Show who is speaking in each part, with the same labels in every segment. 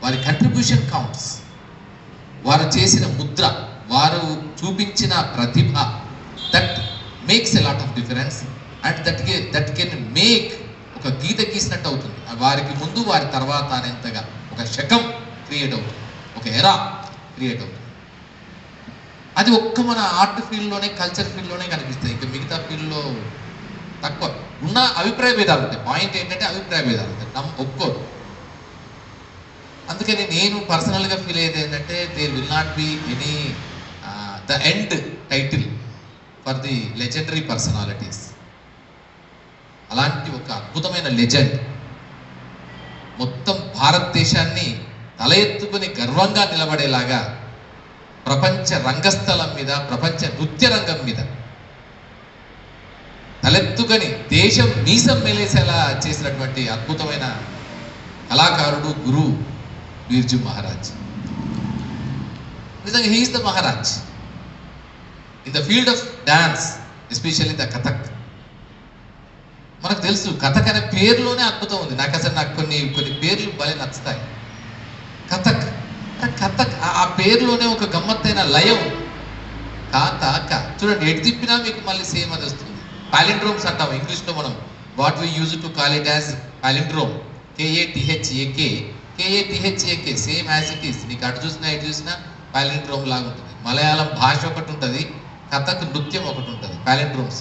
Speaker 1: వారి contribution counts. వారు చేసిన ముద్ర, వారు చూపించిన ప్రతిభ, that makes a lot of difference. And that can make ఒక గీత గీసినట్టు అవుతుంది. వారికి ముందు వారి తర్వాత అనేంతగా ఒక శకం క్రియేట్ అవుతుంది, ఒక ఎరా క్రియేట్ అవుతుంది. అది ఒక్క మన ఆర్ట్ ఫీల్డ్లోనే, కల్చర్ ఫీల్డ్లోనే కనిపిస్తుంది. ఇంకా మిగతా ఫీల్డ్లో తక్కువ. ఉన్న అభిప్రాయ భేదాలు ఉంటాయి. పాయింట్ ఏంటంటే అభిప్రాయ భేదాలు ఉంటాయి, ఒప్పుకోరు. అందుకని నేను పర్సనల్గా ఫీల్ అయ్యేది ఏంటంటే there will not be any the end title for the legendary personalities. అలాంటి ఒక అద్భుతమైన లెజెండ్ మొత్తం భారతదేశాన్ని తల ఎత్తుకుని గర్వంగా నిలబడేలాగా ప్రపంచ రంగస్థలం మీద, ప్రపంచ నృత్య రంగం మీద తలెత్తుకొని దేశం మీసం మేలేసేలా చేసినటువంటి అద్భుతమైన కళాకారుడు, గురువు బిర్జూ మహారాజ్. నిజంగా he is the Maharaj in the field of dance, especially the Kathak. మనకు తెలుసు కథక్ అనే పేరులోనే అద్భుతం ఉంది. నాకు కొన్ని పేర్లు భలే నచ్చుతాయి. కథక్ ఆ పేరులోనే ఒక గమ్మత్తైన లయం. కాతక చూడండి, ఎటు తిప్పినా మీకు మళ్ళీ సేమ్ అది వస్తుంది. పాలిండ్రోమ్స్ అంటాం ఇంగ్లీష్లో మనం. What we use to call it as palindrome. KATHAK same as it is. నీకు అటు చూసినా ఇటు చూసినా పాలిండ్రోమ్ లాగా ఉంటుంది. మలయాళం భాష ఒకటి ఉంటుంది, కథక్ నృత్యం ఒకటి ఉంటుంది, పాలిండ్రోమ్స్.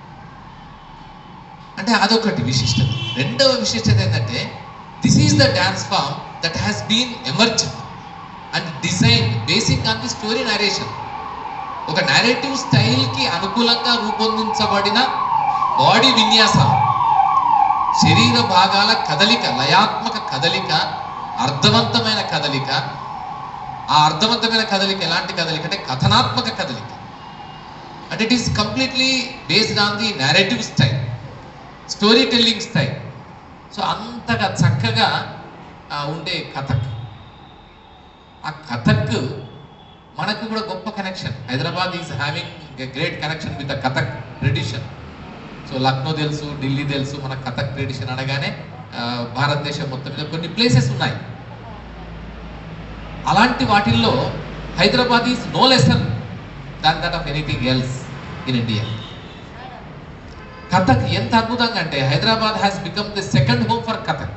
Speaker 1: అంటే అదొకటి విశిష్టత. రెండవ విశిష్టత ఏంటంటే this is the dance form that has been emerged and design basic on the story narration. ఒక narrative స్టైల్కి అనుకూలంగా రూపొందించబడిన బాడీ విన్యాసం, శరీర భాగాల కదలిక, లయాత్మక కదలిక, అర్థవంతమైన కదలిక. ఆ అర్థవంతమైన కదలిక ఎలాంటి కదలిక అంటే కథనాత్మక కదలిక. అంటే it is completely based on the narrative style, story telling style. So అంతగా చక్కగా ఉండే కథక్. ఆ కథక్ మనకు కూడా గొప్ప connection. Hyderabad is having a great connection with the Kathak tradition. So Lucknow తెలుసు, ఢిల్లీ తెలుసు. మన కథక్ ట్రెడిషన్ అనగానే భారతదేశం మొత్తం మీద కొన్ని ప్లేసెస్ ఉన్నాయి. అలాంటి వాటిల్లో Hyderabad is no lesser than that of anything else in India. Kathak ఎంత అద్భుతంగా అంటే Hyderabad has become the second home for Kathak.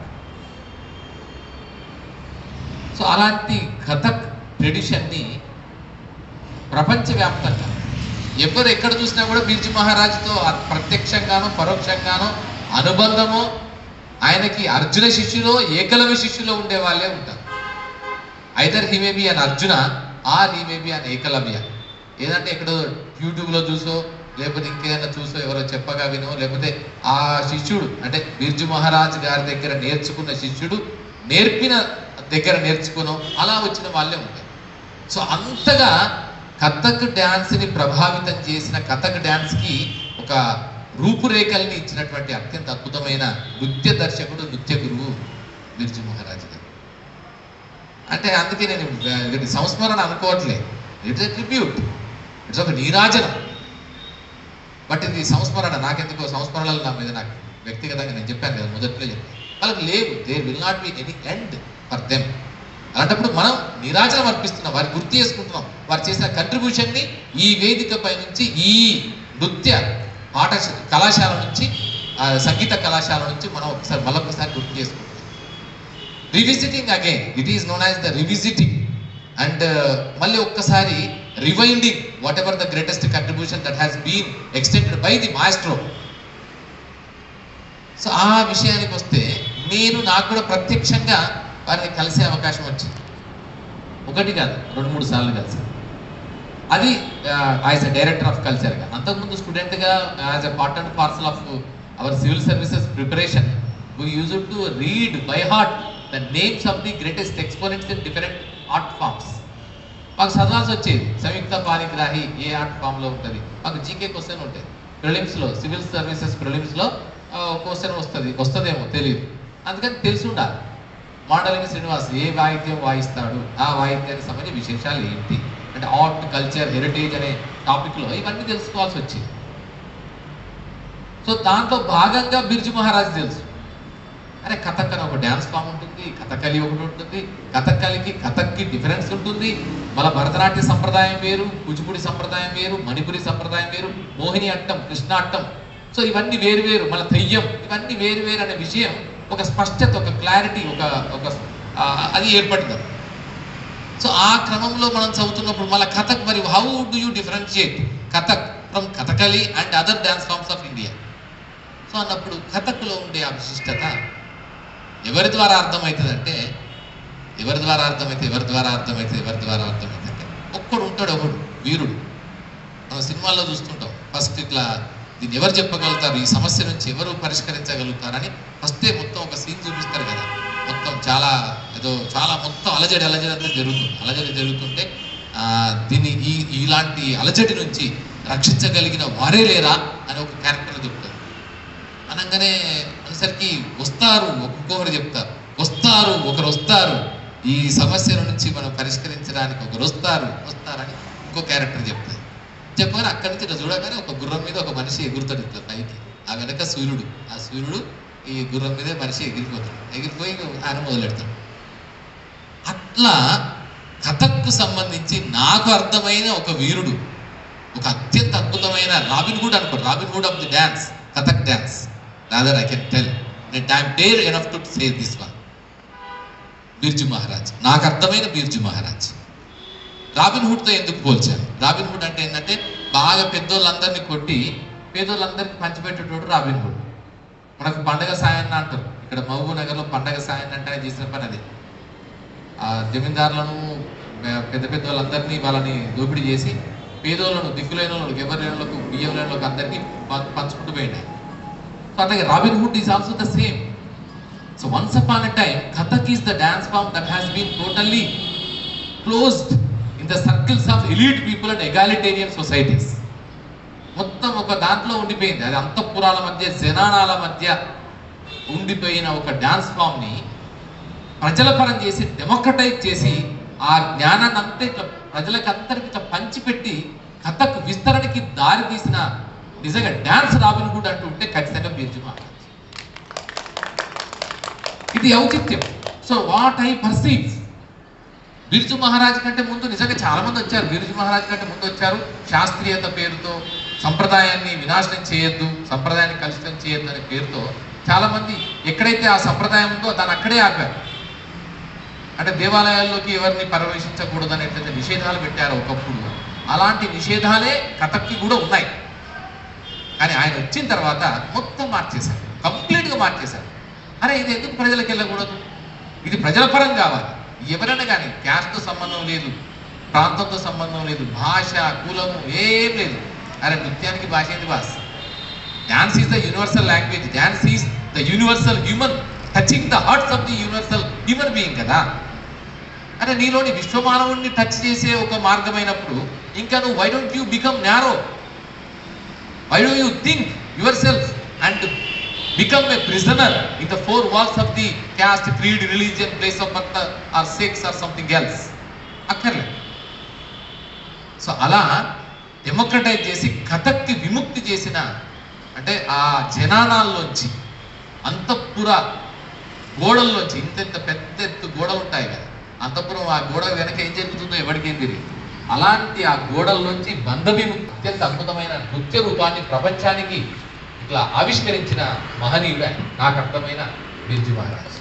Speaker 1: So అలాంటి కథక్ ట్రెడిషన్ని ప్రపంచవ్యాప్తంగా ఎవరు ఎక్కడ చూసినా కూడా బిర్జూ మహారాజ్తో ప్రత్యక్షంగానో పరోక్షంగానో అనుబంధమో, ఆయనకి అర్జున శిష్యులో ఏకలవ్య శిష్యులో ఉండే వాళ్ళే ఉంటారు. Either he may be an Arjuna or he may be an Ekalavya. ఏదంటే ఎక్కడో యూట్యూబ్లో చూసో లేకపోతే ఇంకేదైనా చూసో ఎవరో చెప్పగా వినో, లేకపోతే ఆ శిష్యుడు అంటే బిర్జూ మహారాజ్ గారి దగ్గర నేర్చుకున్న శిష్యుడు నేర్పిన దగ్గర నేర్చుకునో అలా వచ్చిన వాళ్ళే ఉంటారు. సో అంతగా కథక్ డ్యాన్స్ని ప్రభావితం చేసిన, కథక్ డ్యాన్స్కి ఒక రూపురేఖల్ని ఇచ్చినటువంటి అత్యంత అద్భుతమైన నృత్య దర్శకుడు, నృత్య గురువు బిర్జూ మహారాజ్ గారు. అంటే అందుకే నేను సంస్మరణ అనుకోవట్లే, ఇట్స్ ఎ ట్రిబ్యూట్, ఇట్స్ ఒక నీరాజనం. బట్ ఇది సంస్మరణ. నాకెందుకో సంస్మరణలు నా మీద నాకు వ్యక్తిగతంగా నేను చెప్పాను కదా, మొదట్లో చెప్పాను, వాళ్ళకి లేవు. There will not be any end for them. అలాంటప్పుడు మనం నీరాజనం అర్పిస్తున్నాం, వారికి గుర్తు చేసుకుంటున్నాం. వారు చేసిన కంట్రిబ్యూషన్ని ఈ వేదికపై నుంచి, ఈ నృత్య కళాశాల నుంచి, సంగీత కళాశాల నుంచి మనం మళ్ళొకసారి గుర్తు చేసుకుంటున్నాం. Revisiting again, it is known as the revisiting. And మళ్ళీ ఒక్కసారి rewinding whatever the greatest contribution that has been extended by the maestro. So ఆ విషయానికి వస్తే నాకు కూడా ప్రత్యక్షంగా వారిని కలిసే అవకాశం వచ్చింది. ఒకటి కాదు, 2-3 సార్లు కలిసి. అది యాజ్ ఎ డైరెక్టర్ ఆఫ్ కల్చర్గా. అంతకుముందు స్టూడెంట్గా as a part and parcel of our civil services preparation we use to read by heart the names of the greatest exponents in different art forms. మాకు చదవాల్సి వచ్చేది. సంయుక్త పాణిగ్రాహి ఏ ఆర్ట్ ఫామ్లో ఉంటుంది, మాకు GK question ఉంటుంది. ప్రిలిమ్స్లో, సివిల్ సర్వీసెస్ ప్రిలిమ్స్లో question వస్తుందేమో తెలియదు, అందుకని తెలిసి ఉండాలి. మాండలిని శ్రీనివాస్ ఏ వాయిద్యం వాయిస్తాడు, ఆ వాయిద్యానికి సంబంధించిన విశేషాలు ఏంటి అంటే ఆర్ట్, కల్చర్, హెరిటేజ్ అనే టాపిక్లో ఇవన్నీ తెలుసుకోవాల్సి వచ్చింది. సో దాంట్లో భాగంగా బిర్జూ మహారాజ్ తెలుసు. అరే కథక్ అని ఒక డ్యాన్స్ ఫామ్ ఉంటుంది, కథకళి ఒకటి ఉంటుంది, కథక్కి డిఫరెన్స్ ఉంటుంది. మళ్ళీ భరతనాట్య సంప్రదాయం వేరు, కూచిపూడి సంప్రదాయం వేరు, మణిపురి సంప్రదాయం వేరు, మోహిని అట్టం, కృష్ణ అట్టం. సో ఇవన్నీ వేరు, మళ్ళీ తెయ్యం, ఇవన్నీ వేరు అనే విషయం ఒక స్పష్టత, ఒక క్లారిటీ, ఒక అది ఏర్పడింది. సో ఆ క్రమంలో మనం చదువుతున్నప్పుడు మళ్ళీ కథక్, మరి how do you differentiate Kathak from Kathakali and other dance forms of India? So అన్నప్పుడు కథక్లో ఉండే ఆ విశిష్టత ఎవరి ద్వారా అర్థమవుతుంది అంటే ఒక్కడు ఉంటాడు, ఒకడు వీరుడు. మనం సినిమాల్లో చూస్తుంటాం, ఫస్ట్ ఇట్లా దీన్ని ఎవరు చెప్పగలుగుతారు, ఈ సమస్య నుంచి ఎవరు పరిష్కరించగలుగుతారని ఫస్టే మొత్తం ఒక సీన్ చూపిస్తారు కదా. మొత్తం చాలా మొత్తం అలజడి అంతా జరుగుతుంటే దీన్ని ఇలాంటి అలజడి నుంచి రక్షించగలిగిన వారే లేరా అని ఒక క్యారెక్టర్ చెప్తారు. అనగానే అనేసరికి ఒక్కొక్కరు చెప్తారు, ఒకరు వస్తారు, ఈ సమస్యల నుంచి మనం పరిష్కరించడానికి ఒకరు వస్తారని ఇంకో క్యారెక్టర్ చెప్తారు. చెప్పగానే అక్కడి నుంచి ఇట్లా చూడగానే ఒక గుర్రం మీద ఒక మనిషి ఎగురుతాడు ఇట్లా పైకి, ఆ వెనక సూర్యుడు ఈ గుర్రం మీదే మనిషి ఎగిరిపోయి ఆయన మొదలెడతాడు. అట్లా కథక్కు సంబంధించి నాకు అర్థమైన ఒక వీరుడు, ఒక అత్యంత అద్భుతమైన Robin Hood of the dance, Kathak dance. Rather I can tell that I am dare enough to say this one, Birju Maharaj. నాకు అర్థమైన బిర్జు మహారాజ్. రాబిన్ హుడ్తో ఎందుకు పోల్చాను? రాబిన్ హుడ్ అంటే ఏంటంటే బాగా పెద్దోళ్ళందరినీ కొట్టి పేదోళ్ళందరికీ పంచిపెట్టేటోడు రాబిన్ హుడ్. మనకు పండగ సాయాన్ని అంటారు, ఇక్కడ మహబూబ్ నగర్లో పండగ సాయాన్ని అంటే ఆయన చేసిన పని అది. ఆ జమీందారులను పెద్ద వాళ్ళందరినీ వాళ్ళని దోపిడీ చేసి పేదోళ్ళను, దిక్కులేని వాళ్ళకి, ఎవరి లేనులకు, బియ్యం లేనులకు అందరికీ పంచుకుంటూ పోయినాయి. సో అట్లాగే Robin Hood is also the same. So once upon a time Kathak is the dance form that has been totally closed in the circles of elite people and egalitarian societies. మొత్తం ఒక దాంట్లో ఉండిపోయింది. అది అంతఃపురాల మధ్య, జనానాల మధ్య ఉండిపోయిన ఒక డాన్స్ ఫామ్ని ప్రజల పరం చేసి, డెమోక్రటైజ్ చేసి, ఆ జ్ఞానాన్ని అంతా ఇట్లా ప్రజలకు అందరికి ఇట్లా పంచిపెట్టి కథక్ విస్తరణకి దారి తీసిన నిజంగా డాన్స్ రాబిన్ హుడ్ అంటూ ఉంటే ఖచ్చితంగా బిర్జు మహారాజ్. ఇది ఔచిత్యం. So what I perceive, Birju Maharaj కంటే ముందు నిజంగా చాలా మంది వచ్చారు. బిర్జు మహారాజ్ కంటే ముందు వచ్చారు. శాస్త్రీయత పేరుతో సంప్రదాయాన్ని వినాశనం చేయొద్దు, సంప్రదాయాన్ని కలుషితం చేయొద్దు అనే పేరుతో చాలా మంది ఎక్కడైతే ఆ సంప్రదాయం ఉందో దాన్ని అక్కడే ఆపారు. అంటే దేవాలయాల్లోకి ఎవరిని ప్రవేశించకూడదు అనేటువంటి నిషేధాలు పెట్టారు ఒకప్పుడు. అలాంటి నిషేధాలే కథక్కి కూడా ఉన్నాయి. కానీ ఆయన వచ్చిన తర్వాత మొత్తం మార్చేశారు, కంప్లీట్గా మార్చేశారు. అరే ఇది ఎందుకు ప్రజలకు వెళ్ళకూడదు, ఇది ప్రజల పరం కావాలి. ఎవరైనా కానీ క్యాస్ట్తో సంబంధం లేదు, ప్రాంతంతో సంబంధం లేదు, భాష, కులము ఏం లేదు. అరే నృత్యానికి భాష ఏంటి boss? Dance is the universal language, dance is the universal human, touching the hearts of the universal human being కదా. అరే నీలోని విశ్వమానవుడిని టచ్ చేసే ఒక మార్గమైనప్పుడు ఇంకా నువ్వు why don't you become narrow, why do you think yourself and become a prisoner in the four walls of the caste, creed, religion, place of birth or sex or something else? అక్కర్లేదు. So అలా democratise చేసి కథక్కి విముక్తి చేసిన, అంటే ఆ జనానాల్లోంచి, అంతఃపుర గోడల్లోంచి, ఇంత పెద్ద ఎత్తు గోడలు ఉంటాయి కదా అంతఃపురం, ఆ గోడ వెనక ఏం జరుగుతుందో ఎవరికి ఏం తెలియదు. అలాంటి ఆ గోడల్లోంచి బంధ విముక్తి, అత్యంత అద్భుతమైన నృత్య రూపాన్ని ప్రపంచానికి ఇట్లా ఆవిష్కరించిన మహనీయుడు నాకు అర్థమైన బిర్జు మహారాజ్.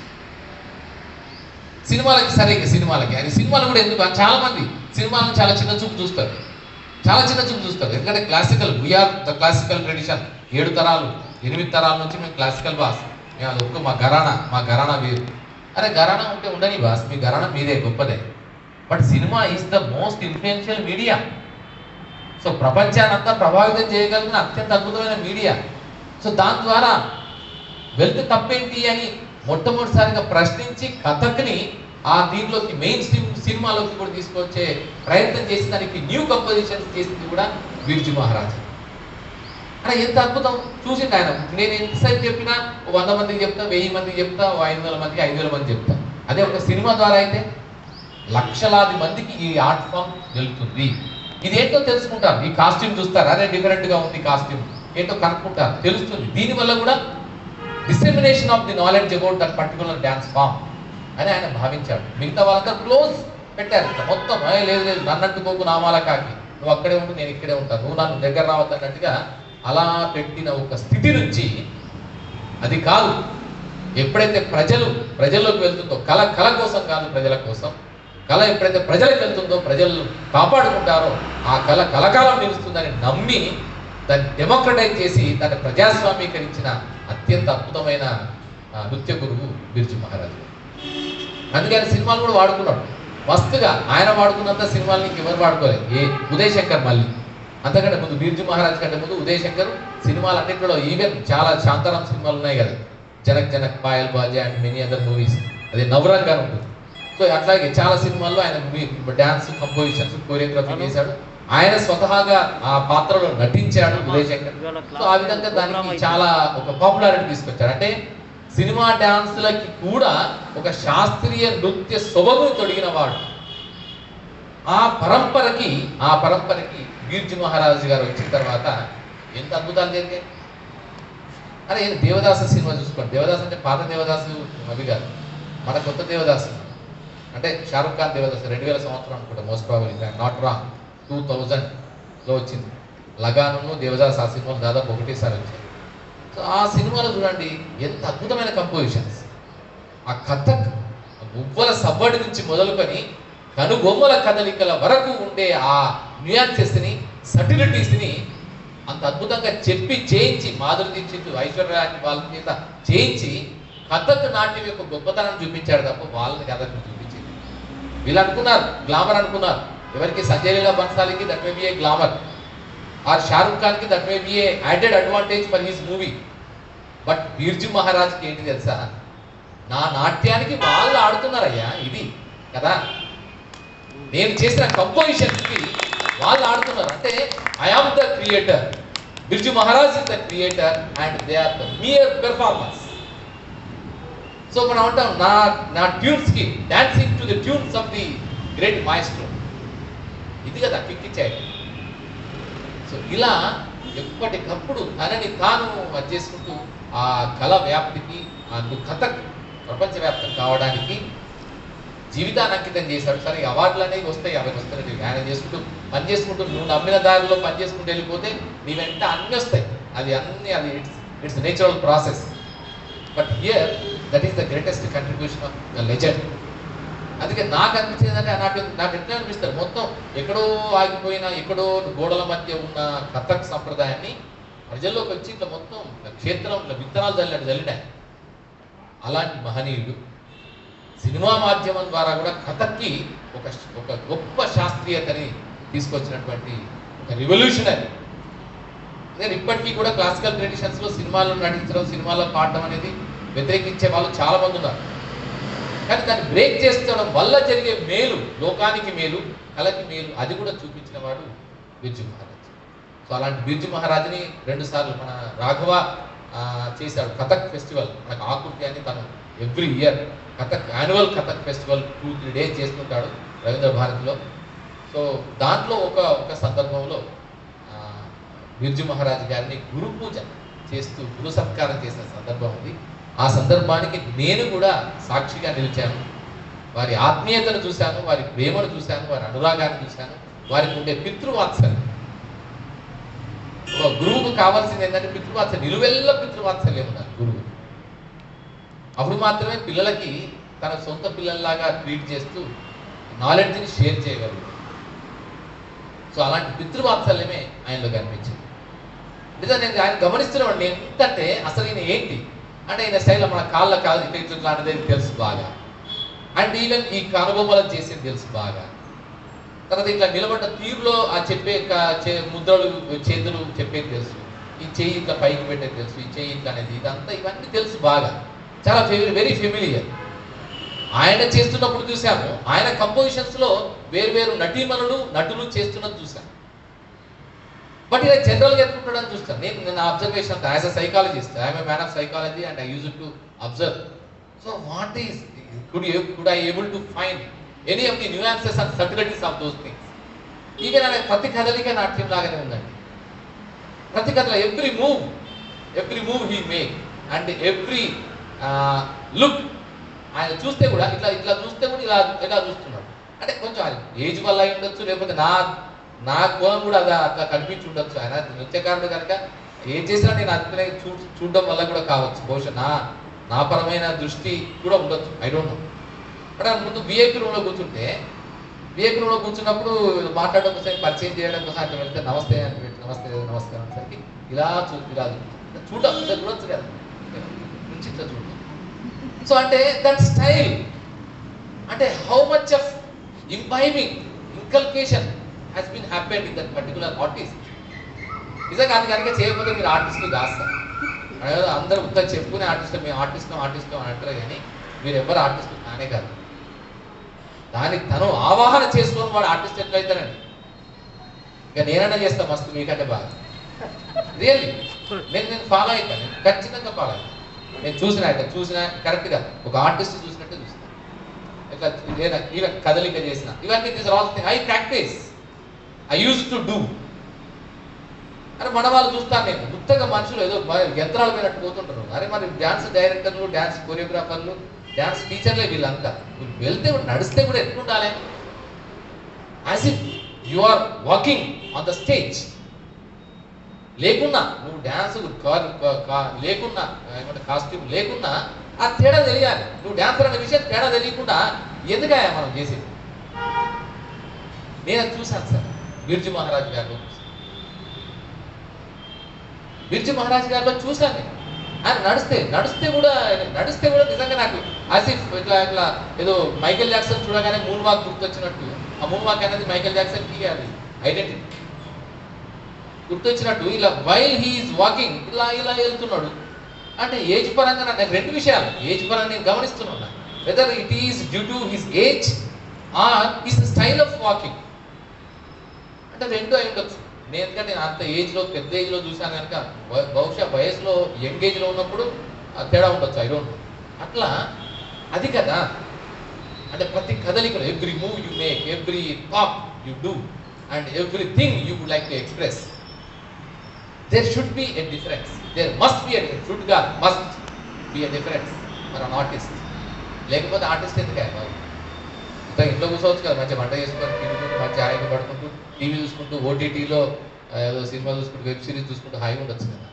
Speaker 1: సినిమాలకి ఆయన సినిమాలు కూడా ఎందుకు, చాలా మంది సినిమాలను చాలా చిన్న చూపు చూస్తారు. ఎందుకంటే classical, we are the classical tradition. 7 తరాలు 8 తరాల నుంచి మేము క్లాసికల్ బాస్, మేము అది ఒక్క మా ఘరానా వేరు. అరే ఘరానా ఉంటే ఉండని బాస్, మీ ఘరానా మీదే గొప్పదే. But cinema is the most influential media. So ప్రపంచాన్ని అంతా ప్రభావితం చేయగలిగిన అత్యంత అద్భుతమైన మీడియా. సో దాని ద్వారా వెళ్తే తప్పేంటి అని మొట్టమొదటిసారిగా ప్రశ్నించి కథక్ని ఆ దీంట్లోకి మెయిన్ స్ట్రీమ్ సినిమాలోకి కూడా తీసుకొచ్చే ప్రయత్నం చేసి దానికి న్యూ కంపోజిషన్స్ చేసింది కూడా బిర్జు మహారాజ్. అంటే ఎంత అద్భుతం చూసింది ఆయన. నేను ఎంతసేపు చెప్పినా 100 మందికి చెప్తా, 1000 మందికి చెప్తా, 500 మందికి, 5000 మంది చెప్తా. అదే ఒక సినిమా ద్వారా అయితే లక్షలాది మందికి ఈ ఆర్ట్ ఫామ్ వెళ్తుంది. ఇదేంటో తెలుసుకుంటారు. ఈ కాస్ట్యూమ్ చూస్తారు, అదే డిఫరెంట్గా ఉంది కాస్ట్యూమ్, ఏంటో కనుక్కుంటారు, తెలుస్తుంది. దీనివల్ల కూడా dissemination of the knowledge about that particular dance form అని ఆయన భావించాడు. మిగతా వాళ్ళంతా క్లోజ్ పెట్టారు మొత్తం. లేదు లేదు నన్ను అంటుకోకు నామాల కాకి, నువ్వు అక్కడే ఉంటూ నేను ఇక్కడే ఉంటాను, నువ్వు నన్ను దగ్గర రావద్దన్నట్టుగా అలా పెట్టిన ఒక స్థితి నుంచి అది కాదు, ఎప్పుడైతే ప్రజల్లోకి వెళ్తుందో, కళ కోసం కాదు, ప్రజల కోసం, కళ ఎప్పుడైతే ప్రజలకు వెళ్తుందో, ప్రజలు కాపాడుకుంటారో ఆ కళ కలకాలం నిలుస్తుందని నమ్మి దాన్ని డెమోక్రటైజ్ చేసి దాన్ని ప్రజాస్వామీకరించిన అత్యంత అద్భుతమైన నృత్య గురువు బిర్జు మహారాజు. అందుకని సినిమాలు కూడా వాడుకున్నాడు మస్తుగా. ఆయన వాడుకున్నంత సినిమాలు ఎవరు వాడుకోలేదు. ఉదయ్ శంకర్ మళ్ళీ అంతకంటే ముందు, బిర్జు మహారాజ్ కంటే ముందు ఉదయ్ శంకర్ సినిమాలు అన్నింటిలో, ఈవెన్ చాలా శాంతారాం సినిమాలు ఉన్నాయి కదా, జనక్ పాయల్ బాజా అండ్ మెనీ అదర్ మూవీస్, అది నవరంగా ఉంటుంది. సో అట్లాగే చాలా సినిమాల్లో ఆయన డాన్స్, కంపోజిషన్స్, కొరియోగ్రఫీ చేశాడు. ఆయన స్వతహాగా ఆ పాత్రలో నటించాడు ఉదయ్ శంకర్. సో ఆ విధంగా దానికి చాలా ఒక పాపులారిటీ తీసుకొచ్చాడు. అంటే సినిమా డాన్సులకి కూడా ఒక శాస్త్రీయ నృత్య సొబగును తొడిగిన వాడు. ఆ పరంపరకి బిర్జు మహారాజు గారు వచ్చిన తర్వాత ఎంత అద్భుతాలు జరిగాయి. అరే దేవదాసు సినిమా చూసుకోండి. దేవదాసు అంటే పాత దేవదాసు అవి కాదు, మన కొత్త దేవదాసు. అంటే షారుఖ్ ఖాన్ దేవదాసు 2000 సంవత్సరం అనుకుంటా, మోస్ట్ ప్రాబబ్లీ నాట్ రాంగ్, 2000లో వచ్చింది. లగాను దేవదాస్ ఆ సినిమాలు దాదాపు ఒకటేసారి వచ్చాయి. సో ఆ సినిమాలో చూడండి ఎంత అద్భుతమైన కంపోజిషన్స్. ఆ కథక్ మువ్వల సవ్వడి నుంచి మొదలుకొని కనుబొమ్మల కదలికల వరకు ఉండే ఆ న్యూయాన్సెస్ని, సటిలిటీస్ని అంత అద్భుతంగా చెప్పి చేయించి, మాధురి దీక్షిత్, ఐశ్వర్యాన్ని వాళ్ళ చేత చేయించి కథక్ నాట్యం యొక్క గొప్పతనం చూపించాడు తప్ప వాళ్ళని కథకు చూపించింది. వీళ్ళు అనుకున్నారు గ్లామర్ అనుకున్నారు. ఎవరికి సంజయ్ లీలా బన్సాలీకి that may be a glamour, or Shahrukh ఖాన్కి that may be a added advantage for his movie. But Birju మహారాజ్కి ఏంటి తెలుసా, నా నాట్యానికి వాళ్ళు ఆడుతున్నారయ్యా, ఇది కదా నేను చేసిన కంపోజిషన్స్కి వాళ్ళు ఆడుతున్నారు. అంటే I am the creator, Birju Maharaj is the creator and they are the mere performance. So మనం అంటాం నా ట్యూన్స్కి dancing to the tunes of the great maestro, ఇది కదా కిక్ ఇచ్చాయి. సో ఇలా ఎప్పటికప్పుడు తనని తాను చేసుకుంటూ ఆ కళ వ్యాప్తికి, ఆ కథక్ ప్రపంచవ్యాప్తం కావడానికి జీవితాన్ని అంకితం చేశాడు. సరే అవార్డులు అనేవి వస్తాయి, అవి వస్తాయి, ఆయన పనిచేసుకుంటూ నువ్వు నమ్మిన దారిలో పనిచేసుకుంటూ వెళ్ళిపోతే నీ వెంట అన్నీ వస్తాయి. అది it's natural process. But here that is the greatest contribution of the legend. అందుకే నాకు అనిపించింది అంటే నాకు ఎట్లా అనిపిస్తారు, మొత్తం ఎక్కడో ఆగిపోయిన, ఎక్కడో గోడల మధ్య ఉన్న కథక్ సంప్రదాయాన్ని ప్రజల్లోకి వచ్చి ఇట్లా మొత్తం క్షేత్రంలో విత్తనాలు చల్లినాయి. అలాంటి మహనీయులు సినిమా మాధ్యమం ద్వారా కూడా కథక్కి ఒక గొప్ప శాస్త్రీయతని తీసుకొచ్చినటువంటి ఒక రివల్యూషనరీ. నేను ఇప్పటికీ కూడా క్లాసికల్ ట్రెడిషన్స్లో సినిమాల్లో నటించడం, సినిమాల్లో పాడడం అనేది వ్యతిరేకించే వాళ్ళు చాలా మంది ఉన్నారు. కానీ దాన్ని బ్రేక్ చేస్తడం వల్ల జరిగే మేలు, లోకానికి మేలు, కళకి మేలు, అది కూడా చూపించిన వాడు బిర్జు మహారాజ్. సో అలాంటి బిర్జు మహారాజ్ని 2 సార్లు మన రాఘవ చేశాడు కథక్ ఫెస్టివల్. మనకు ఆకృతి అని తను every year Kathak annual Kathak festival 2-3 days చేస్తుంటాడు రవీంద్ర భారతిలో. సో దాంట్లో ఒక సందర్భంలో బిర్జు మహారాజ్ గారిని గురు పూజ చేస్తూ గురు సత్కారం చేసిన సందర్భం ఉంది. ఆ సందర్భానికి నేను కూడా సాక్షిగా నిలిచాను. వారి ఆత్మీయతను చూశాను, వారి ప్రేమను చూశాను, వారి అనురాగాన్ని చూశాను, వారికి ఉండే పితృవాత్సల్యం. ఒక గురువుకు కావాల్సింది ఏంటంటే పితృవాత్సల్యం, నిలువెల్ల పితృవాత్సల్యం ఉండాలి గురువు. అప్పుడు మాత్రమే పిల్లలకి తన సొంత పిల్లల్లాగా ట్రీట్ చేస్తూ నాలెడ్జ్ని షేర్ చేయగలరు. సో అలాంటి పితృవాత్సల్యమే ఆయనలో కనిపించింది. నిజంగా నేను ఆయన గమనిస్తున్నాడు ఎంతంటే అసలు ఈయన ఏంటి అంటే, ఈయన స్టైల్లో మన కాళ్ళ కాదు ఇట్లా అనేది తెలుసు బాగా, అండ్ ఈవెన్ ఈ కనుబొమ్మలను చేసేది తెలుసు బాగా. తర్వాత ఇట్లా నిలబడ్డ తీరులో ఆ చెప్పే ముద్రలు, చేతులు చెప్పేది తెలుసు, ఈ చెయ్యి ఇట్లా పైకి పెట్టేది తెలుసు, ఈ చెయ్యి ఇట్లా అనేది, ఇదంతా ఇవన్నీ తెలుసు బాగా, చాలా వెరీ ఫెమిలియర్. ఆయన చేస్తున్నప్పుడు చూసాము, ఆయన కంపోజిషన్స్లో వేరు నటులు చేస్తున్నది చూసాను. బట్ ఇలా జనరల్గా ఎత్తుకుంటాడని చూస్తాను నేను observation as a psychologist. I'm a man of psychology and I use to observe. So what is could I able to find any of the nuances and subtleties of those things? Even ఆయన ప్రతి కదలిక నాట్యం లాగానే ఉందండి. ప్రతి కథలో every move he make and every look ఆయన చూస్తే కూడా ఇట్లా ఇట్లా చూస్తే కూడా ఇలా చూస్తున్నాడు. అంటే కొంచెం అది ఏజ్ వల్ల అయి ఉండొచ్చు, లేకపోతే నా కోణం కూడా అది అట్లా కనిపించి ఉండొచ్చు. ఆయన నృత్యకారుడు కనుక ఏం చేసినా నేను అట్లనే చూడడం వల్ల కూడా కావచ్చు. బహుశా నా పరమైన దృష్టి కూడా ఉండొచ్చు, ఐ డోంట్ నో. అంటే ముందు విఐపీ రూమ్లో కూర్చుంటే, విఐపీ రూమ్లో కూర్చున్నప్పుడు మాట్లాడడం కోసం, పరిచయం చేయడం కోసం అట్లా వెళ్తే నమస్తే అని పెట్టి నమస్తే నమస్కారం సరికి ఇలా చూడొచ్చు కదా నుంచి ఇట్లా చూడడం. సో అంటే దట్ స్టైల్, అంటే how much of imbibing inculcation has been happened in that particular artist. నిజంగా అది కనుక చేయకపోతే మీరు ఆర్టిస్టులు కాస్తారు. అందరూ ఉత్తరం చెప్పుకునే ఆర్టిస్టులు, మేము ఆర్టిస్టులు అని అంటారు, కానీ మీరు ఎవరు ఆర్టిస్టులు కానే కాదు. దానికి తను ఆవాహన చేసుకొని వాడు ఆర్టిస్ట్ ఎట్లయితారండి. ఇక నేనైనా చేస్తాను మస్తు మీకంటే బాగా. రియల్లీ నేను ఫాలో అవుతాను, ఖచ్చితంగా ఫాలో అవుతాను. నేను చూసిన కరెక్ట్గా ఒక ఆర్టిస్ట్ చూసినట్టే చూస్తాను. ఇట్లా ఈవెన్ కదలిక చేసిన ఇవన్నీ I practise, I use to do. అని మన వాళ్ళు చూస్తాను నేను గుర్తగా మనుషులు ఏదో యంత్రాలు పోయినట్టు పోతుంటారు. అరే మరి డ్యాన్స్ డైరెక్టర్లు, డ్యాన్స్ కొరియోగ్రాఫర్లు, డ్యాన్స్ టీచర్లే వీళ్ళంతా. వెళ్తే నడిస్తే కూడా ఎట్లుండాలి, as if you are walking on the stage. లేకున్నా నువ్వు డ్యాన్స్ లేకున్నా, ఏమంటే కాస్ట్యూమ్ లేకున్నా ఆ తేడా తెలియాలి. నువ్వు డ్యాన్సర్ అనే విషయం తేడా తెలియకుండా ఎందుకయ్యా మనం చేసేది. నేను చూశాను సార్ బిర్జు మహారాజ్ గారిలో, చూశాను. ఆయన నడిస్తే కూడా నిజంగా నాకు ఆసిఫ్ ఇట్లా ఏదో మైకేల్ జాక్సన్ చూడగానే మూన్ వాక్ గుర్తొచ్చినట్టు, ఆ మూన్ వాక్ అనేది మైకేల్ జాక్సన్కి అది ఐడెంటిటీ గుర్తొచ్చినట్టు, ఇలా వైల్ హీఈస్ వాకింగ్ ఇలా వెళ్తున్నాడు. అంటే ఏజ్ పరంగా నాకు రెండు విషయాలు, ఏజ్ పరంగా నేను గమనిస్తున్నాను, whether it is due to his age or his style of walking. అంటే రెండు అయి ఉండొచ్చు. ఎందుకంటే నేను అంత ఏజ్లో, పెద్ద ఏజ్లో చూశాను కనుక బహుశా వయసులో యంగ్ ఏజ్లో ఉన్నప్పుడు తేడా ఉండొచ్చు, ఐ డోంట్ నో. అట్లా అది కదా, అంటే ప్రతి కదలికలో every move you make, every talk you do and everything you would like to express, there should be a difference, there must be a difference for an artist. లేకపోతే artist ఎందుకే బాబు, ఇంట్లో కూర్చోవచ్చు కదా, మంచిగా వంట చేసుకొని తిరుగుతుంటూ మంచి హాయిగా పడుకుంటూ టీవీ చూసుకుంటూ ఓటీటీలో ఏదో సినిమా చూసుకుంటూ వెబ్ సిరీస్ చూసుకుంటూ హాయిగా ఉండొచ్చు కదా.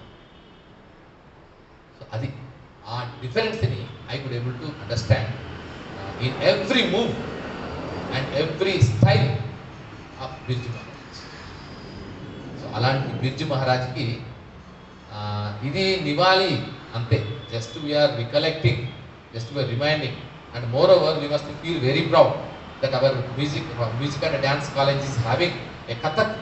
Speaker 1: సో అది ఆ డిఫరెన్స్ని I could able to understand in every move and every style of Birju Maharaj. So అలాంటి బిర్జు మహారాజ్కి ఇది నివాళి అంతే. Just we are recollecting, just we are reminding, and moreover we must feel very proud that our music and dance college is having a Kathak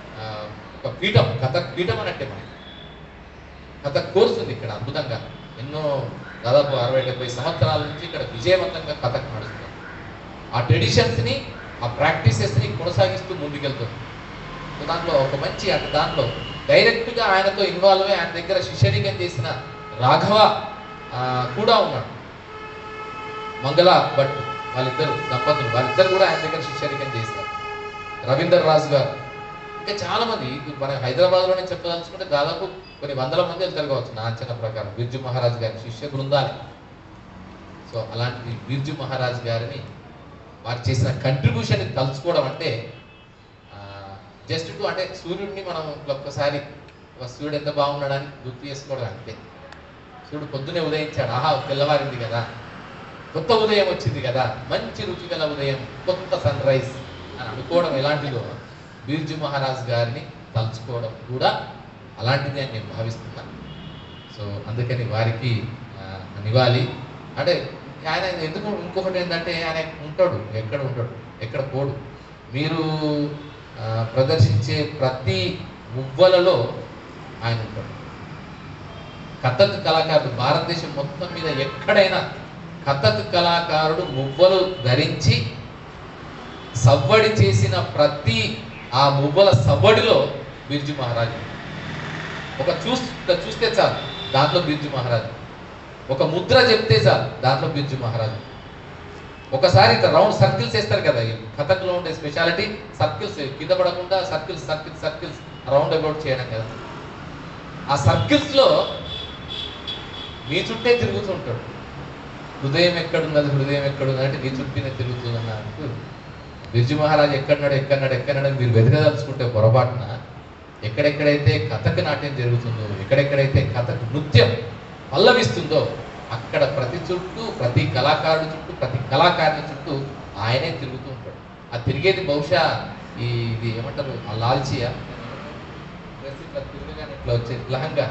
Speaker 1: పీఠం అని అంటే మనకి Kathak course ఉంది ఇక్కడ అద్భుతంగా. ఎన్నో దాదాపు 60-70 సంవత్సరాల నుంచి ఇక్కడ విజయవంతంగా కథక్ నడుస్తుంది. ఆ ట్రెడిషన్స్ని, ఆ ప్రాక్టీసెస్ని కొనసాగిస్తూ ముందుకెళ్తుంది. సో దాంట్లో ఒక మంచి, అంటే దాంట్లో డైరెక్ట్గా ఆయనతో ఇన్వాల్వ్ అయ్యి ఆయన దగ్గర శిష్యరికం చేసిన రాఘవ కూడా ఉన్నాడు, మంగళ భట్ దంపతులు వాళ్ళిద్దరు కూడా ఆయన దగ్గర శిష్యరికం చేస్తారు. రవీందర్ రాజు గారు, ఇంకా చాలా మంది మన హైదరాబాద్లోనే చెప్పదలుచుకుంటే దాదాపు కొన్ని వందల మంది వెళ్తారు కావచ్చు నా అంచనా ప్రకారం బిర్జు మహారాజ్ గారి శిష్య బృందాలు. సో అలాంటి బిర్జు మహారాజ్ గారిని, వారు చేసిన కంట్రిబ్యూషన్ తలుచుకోవడం అంటే జస్ట్ టు, అంటే సూర్యుడిని మనం ఒక్కసారి సూర్యుడు ఎంత బాగున్నాడని గుర్తు చేసుకోవడం అంతే. సూర్యుడు పొద్దునే ఉదయించాడు, ఆహా తెల్లవారింది కదా, కొత్త ఉదయం వచ్చింది కదా, మంచి రుచిగల ఉదయం, కొత్త సన్ రైజ్ అని అనుకోవడం ఎలాంటిదో బిర్జు మహారాజ్ గారిని తలుచుకోవడం కూడా అలాంటిది అని నేను భావిస్తున్నాను. సో అందుకని వారికి నివాళి. అంటే ఆయన ఎందుకు, ఇంకొకటి ఏంటంటే ఆయన ఉంటాడు, ఎక్కడ పోడు. మీరు ప్రదర్శించే ప్రతి మువ్వలలో ఆయన ఉంటాడు. కథక్ కళాకారుడు భారతదేశం మొత్తం మీద ఎక్కడైనా కథక్ కళాకారుడు మువ్వలు ధరించి సవ్వడి చేసిన ప్రతి ఆ మువ్వల సవ్వడిలో బిర్జు మహారాజ్. ఒక చూస్తే చాలు దాంట్లో బిర్జు మహారాజ్, ఒక ముద్ర చెప్తే చాలు దాంట్లో బిర్జు మహారాజ్. ఒకసారి ఇంత రౌండ్ సర్కిల్స్ వేస్తారు కదా, కథక్లో ఉండే స్పెషాలిటీ సర్కిల్స్, కింద పడకుండా సర్కిల్స్ రౌండ్ అబౌట్ చేయడం కదా. ఆ సర్కిల్స్లో మీ చుట్టే తిరుగుతుంటాడు. హృదయం ఎక్కడున్నది, హృదయం ఎక్కడున్నది అంటే నీ చుట్టూనే తిరుగుతుంది అన్నట్టు బిర్జు మహారాజ్ ఎక్కడున్నాడు మీరు వెతకదలుచుకుంటే పొరపాటున ఎక్కడెక్కడైతే కథకు నాట్యం జరుగుతుందో, ఎక్కడెక్కడైతే కథకు నృత్యం పల్లవిస్తుందో అక్కడ ప్రతి చుట్టూ, ప్రతి కళాకారుడి చుట్టూ, ప్రతి కళాకారుని చుట్టూ ఆయనే తిరుగుతూ ఉంటాడు. ఆ తిరిగేది బహుశా ఇది ఏమంటారు, ఆ లాల్చియా డ్రెస్ ఇట్లా తిరగగానే ఇట్లా వచ్చేది లహంగా,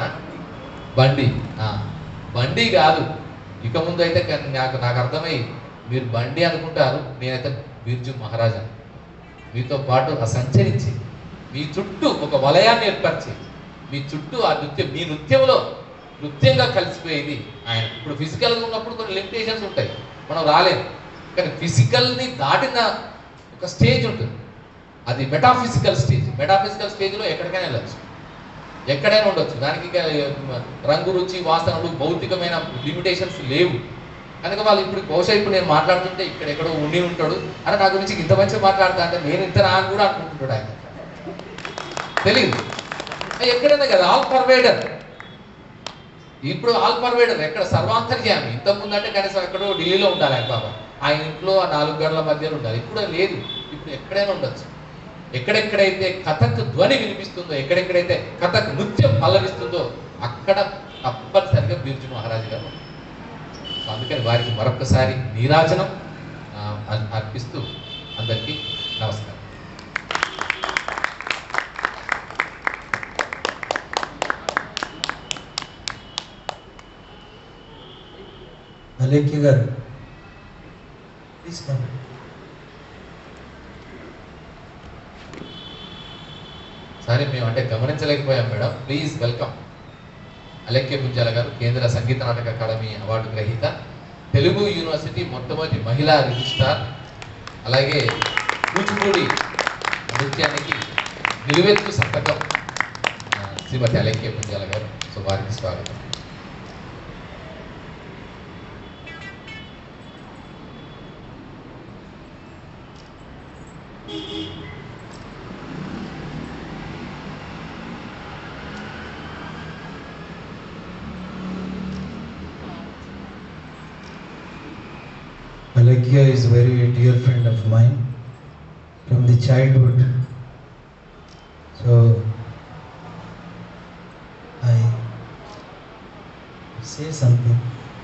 Speaker 1: బండి కాదు. ఇక ముందు అయితే నాకు అర్థమై మీరు బండి అనుకుంటారు, నేనైతే బిర్జు మహారాజా మీతో పాటు సంచరించి మీ చుట్టూ ఒక వలయాన్ని ఏర్పరిచి మీ చుట్టూ ఆ నృత్యం, మీ నృత్యంగా కలిసిపోయేది ఆయన. ఇప్పుడు ఫిజికల్గా ఉన్నప్పుడు కొన్ని లిమిటేషన్స్ ఉంటాయి, మనం రాలేము. కానీ ఫిజికల్ని దాటిన ఒక స్టేజ్ ఉంటుంది, అది మెటాఫిజికల్ స్టేజ్. మెటాఫిజికల్ స్టేజ్లో ఎక్కడికైనా వెళ్ళచ్చు, ఎక్కడైనా ఉండొచ్చు. దానికి రంగు, రుచి, వాసనలు, భౌతికమైన లిమిటేషన్స్ లేవు. కనుక వాళ్ళు బహుశా ఇప్పుడు నేను మాట్లాడుతుంటే ఇక్కడెక్కడో ఉండి ఉంటాడు, అని నా గురించి ఇంత మంచిగా మాట్లాడతా అంటే నేను ఇంత నాకు కూడా అనుకుంటుంటాడు ఆయన. తెలియదు ఎక్కడైనా కదా ఆల్ పర్వేడర్. ఇప్పుడు ఆల్ పర్వేడర్ ఎక్కడ సర్వాంతర్యామి. ఇంతకుముందు అంటే కనీసం ఎక్కడో ఢిల్లీలో ఉండాలి ఆయన బాబా, ఆయన ఇంట్లో ఆ 4 గంటల మధ్యలో ఉండాలి. ఇప్పుడు లేదు, ఇప్పుడు ఎక్కడైనా ఉండొచ్చు. ఎక్కడెక్కడైతే కథకు ధ్వని వినిపిస్తుందో, ఎక్కడెక్కడైతే కథకు నృత్యం పల్లవిస్తుందో అక్కడ తప్పనిసరిగా బిర్జు మహారాజు గారు. అందుకని వారికి మరొకసారి నీరాజనం అర్పిస్తూ అందరికీ నమస్కారం.
Speaker 2: అలేఖ్య గారు ప్లీజ్ కమ్.
Speaker 1: సరే, మేము అంటే గమనించలేకపోయాం madam. Please welcome. Alekhya Punjala గారు కేంద్ర సంగీత నాటక అకాడమీ అవార్డు గ్రహీత, తెలుగు యూనివర్సిటీ మొట్టమొదటి మహిళా రిజిస్ట్రార్, అలాగే కూచిపూడి నృత్యానికి నిలువెత్తు సంతకం శ్రీమతి అలేఖ్య పుంజాల గారు. సో వారికి స్వాగతం.
Speaker 2: Alekhya is very dear friend of mine from the childhood. So I say something.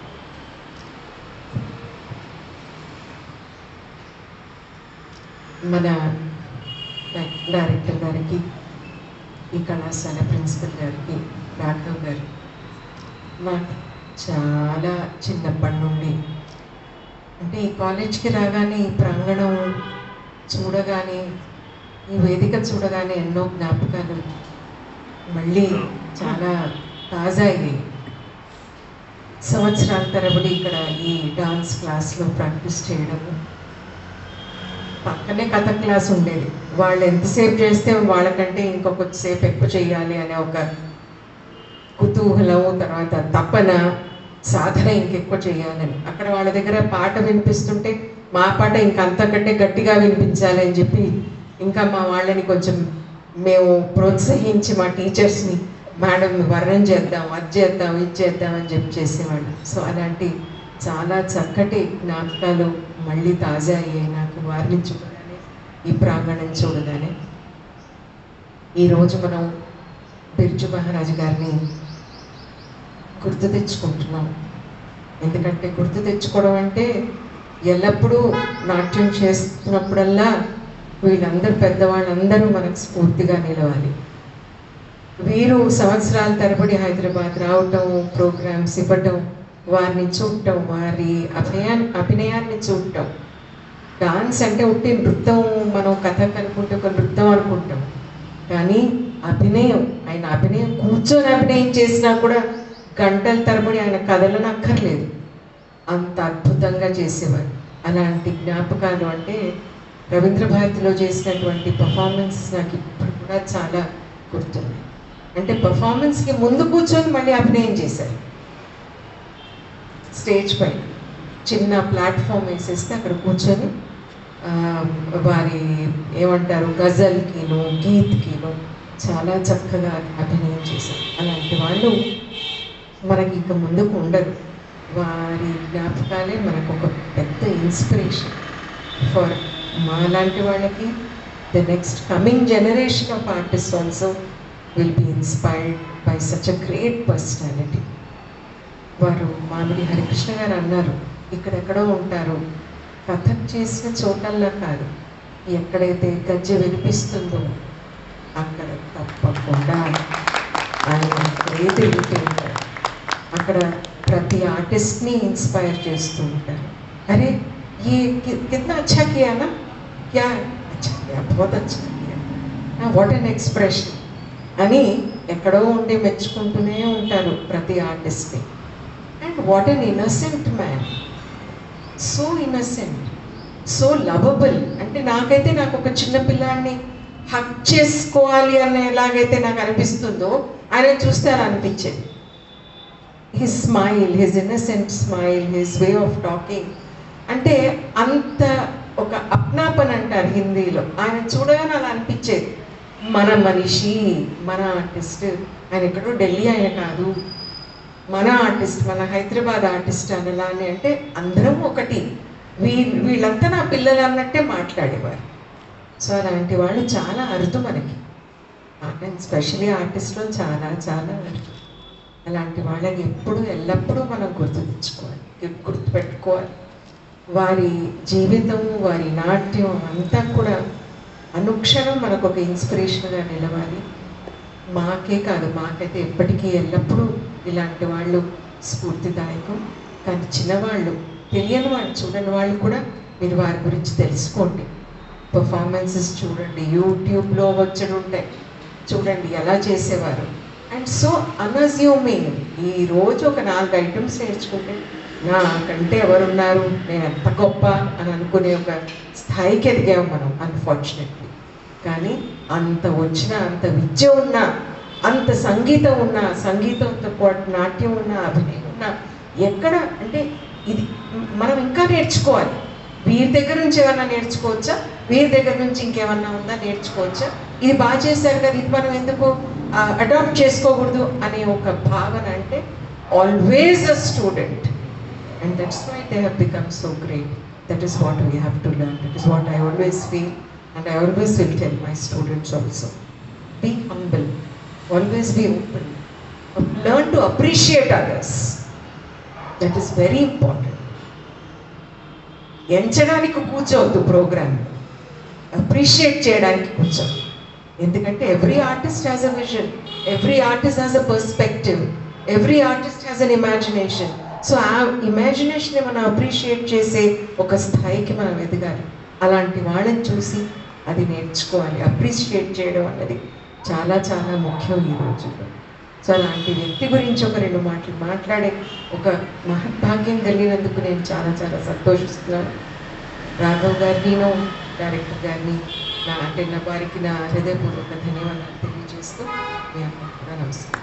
Speaker 3: మన డైరెక్టర్ గారికి, ఈ కళాశాల ప్రిన్సిపల్ గారికి, రాఘవ్ గారు, నాకు చాలా చిన్నప్పటి నుండి అంటే ఈ కాలేజ్కి రాగానే, ఈ ప్రాంగణం చూడగానే, ఈ వేదిక చూడగానే ఎన్నో జ్ఞాపకాలు మళ్ళీ చాలా తాజా అయ్యాయి. సంవత్సరాల తరబడి ఇక్కడ ఈ డాన్స్ క్లాస్లో ప్రాక్టీస్ చేయడము, పక్కనే కథ క్లాస్ ఉండేది. వాళ్ళు ఎంతసేపు చేస్తే వాళ్ళకంటే ఇంకొకసేపు ఎక్కువ చేయాలి అనే ఒక కుతూహలం, తర్వాత తపన, సాధన ఇంకెక్కువ చేయాలని. అక్కడ వాళ్ళ దగ్గర పాట వినిపిస్తుంటే మా పాట ఇంకంతకంటే గట్టిగా వినిపించాలి అని చెప్పి ఇంకా మా వాళ్ళని కొంచెం మేము ప్రోత్సహించి మా టీచర్స్ని, మేడం వర్ణం చేద్దాం, అది చేద్దాం, ఇది చేద్దాం అని చెప్పి చేసేవాళ్ళు. సో అలాంటి చాలా చక్కటి జ్ఞాపకాలు మళ్ళీ తాజా అయ్యాయి నాకు వారిని చూడగానే, ఈ ప్రాంగణం చూడగానే. ఈరోజు మనం బిర్జు మహారాజు గారిని గుర్తు తెచ్చుకుంటున్నాం. ఎందుకంటే గుర్తు తెచ్చుకోవడం అంటే ఎల్లప్పుడూ నాట్యం చేస్తున్నప్పుడల్లా వీళ్ళందరూ పెద్దవాళ్ళందరూ మనకు స్ఫూర్తిగా నిలవాలి. వీరు సంవత్సరాల తరబడి హైదరాబాద్ రావటం, ప్రోగ్రామ్స్ ఇవ్వటం, వారిని చూడటం, వారి అభినయాన్ని చూడటం. డాన్స్ అంటే ఉట్టి నృత్యం, మనం కథక్ అనుకుంటే ఒక నృత్యం అనుకుంటాం, కానీ అభినయం, ఆయన అభినయం కూర్చొని అభినయం చేసినా కూడా గంటల తరబడి ఆయన కథలను అక్కర్లేదు, అంత అద్భుతంగా చేసేవారు. అలాంటి జ్ఞాపకాలు అంటే రవీంద్ర భారతిలో చేసినటువంటి పర్ఫార్మెన్స్ నాకు ఇప్పుడు కూడా చాలా గుర్తుంది. అంటే పర్ఫార్మెన్స్కి ముందు కూర్చొని మళ్ళీ అభినయం చేశారు. స్టేజ్ పైన చిన్న ప్లాట్ఫామ్ వేసేస్తే అక్కడ కూర్చొని వారి ఏమంటారు గజల్కిను, గీత్కిను చాలా చక్కగా అభినయం చేశారు. అలాంటి వాళ్ళు మనకి ఇక ముందుకు ఉండదు. వారి జ్ఞాపకాలే మనకు ఒక పెద్ద ఇన్స్పిరేషన్ ఫర్ మాలాంటి వాళ్ళకి. The next coming generation of artist also will be inspired by such a great personality. వారు మామిడి హరికృష్ణ గారు అన్నారు, ఇక్కడెక్కడో ఉంటారు, కథక్ చేసిన చోటల్లా కాదు, ఎక్కడైతే గజ్జె వినిపిస్తుందో అక్కడ తప్పకుండా ఆయన తిరుగుతూ ఉంటారు. అక్కడ ప్రతి ఆర్టిస్ట్ని ఇన్స్పైర్ చేస్తూ ఉంటారు. అరే ये कितना अच्छा किया ना, क्या अच्छा किया, बहुत अच्छा किया, వాట్ ఎన్ ఎక్స్ప్రెషన్ అని ఎక్కడో ఉండి మెచ్చుకుంటూనే ఉంటారు ప్రతి ఆర్టిస్ట్ని. And what an innocent man, so innocent, so lovable. అంటే నాకు ఒక చిన్న పిల్లాడిని హక్ చేసుకోవాలి అని ఎలాగైతే నాకు అనిపిస్తుందో ఆయన చూస్తే అలా అనిపించేది. His smile, his innocent smile, his way of talking, అంటే అంత ఒక అప్నాపన్ అంటారు హిందీలో. ఆయన చూడగానే అలా అనిపించేది, మన మనిషి, మన ఆర్టిస్ట్. ఆయన ఎక్కడో ఢిల్లీ ఆయన కాదు, మన ఆర్టిస్ట్, మన హైదరాబాద్ ఆర్టిస్ట్ అనలా అని. అంటే అందరం ఒకటి, వీళ్ళంతా నా పిల్లలు అన్నట్టే మాట్లాడేవారు. సో అలాంటి వాళ్ళు చాలా అరుదు మనకి, అండ్ స్పెషలీ ఆర్టిస్ట్లో చాలా చాలా అరుదు. అలాంటి వాళ్ళని ఎప్పుడు ఎల్లప్పుడూ మనం గుర్తుపెట్టుకోవాలి. వారి జీవితం, వారి నాట్యం అంతా కూడా అనుక్షణం మనకు ఒక ఇన్స్పిరేషన్గా నిలవాలి. మాకే కాదు, మాకైతే ఎప్పటికీ ఎల్లప్పుడూ ఇలాంటి వాళ్ళు స్ఫూర్తిదాయకం. కానీ చిన్నవాళ్ళు, తెలియని వాళ్ళు, చూడని వాళ్ళు కూడా మీరు వారి గురించి తెలుసుకోండి. పర్ఫార్మెన్సెస్ చూడండి, యూట్యూబ్లో వచ్చి ఉంటాయి, చూడండి ఎలా చేసేవారు. అండ్ సో అన్అజ్యూమింగ్, ఈరోజు ఒక 4 ఐటమ్స్ నేర్చుకుంటే నాకంటే ఎవరున్నారు, నేను ఎంత గొప్ప అని అనుకునే ఒక స్థాయికి ఎదిగాము మనం అన్ఫార్చునేట్లీ. కానీ అంత వచ్చిన, అంత విద్య ఉన్నా, అంత సంగీతం ఉన్నా, సంగీతంతో పాటు నాట్యం ఉన్నా, అభినయం ఉన్నా, ఎక్కడ అంటే ఇది మనం ఇంకా నేర్చుకోవాలి. వీరి దగ్గర నుంచి ఏమన్నా నేర్చుకోవచ్చా, వీరి దగ్గర నుంచి ఇంకేమన్నా ఉందా నేర్చుకోవచ్చా, ఇది బాగా చేశారు కదా, ఇది మనం ఎందుకు అడాప్ట్ చేసుకోకూడదు అనే ఒక భావన. అంటే always a student, and that's why they have become so great. That is what we have to learn. That is what I always feel, and I always will tell my students also. Be humble, always be open, learn to appreciate others. That is very important. ఎంచడానికి కూర్చోవద్దు programme, appreciate చేయడానికి కూర్చోవద్దు. ఎందుకంటే every artist has a vision, every artist has a perspective, every artist has an imagination. So ఆ ఇమాజినేషన్ని మనం appreciate చేసే ఒక స్థాయికి మనం ఎదగాలి. అలాంటి వాళ్ళని చూసి అది నేర్చుకోవాలి. అప్రిషియేట్ చేయడం అన్నది చాలా చాలా ముఖ్యం ఈ రోజుల్లో. సో అలాంటి వ్యక్తి గురించి ఒక 2 మాటలు మాట్లాడే ఒక మహద్భాగ్యం కలిగినందుకు నేను చాలా చాలా సంతోషిస్తున్నాను. రాఘవ్ గారిని, డైరెక్టర్ గారిని నా వారికి నా హృదయపూర్వక ధన్యవాదాలు తెలియజేస్తూ మీ అందరికీ కూడా నమస్కారం.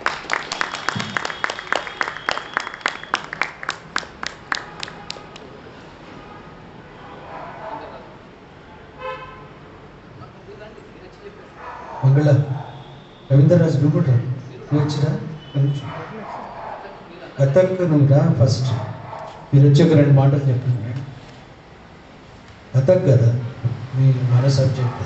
Speaker 2: మంగళ రవీంద్రరాజు నువ్వు కూడా నువ్వు వచ్చిరా, కథక్ నువ్వు రా ఫస్ట్, మీరు వచ్చి ఒక 2 మాటలు చెప్పండి. కథక్ కదా మీ మన సబ్జెక్ట్.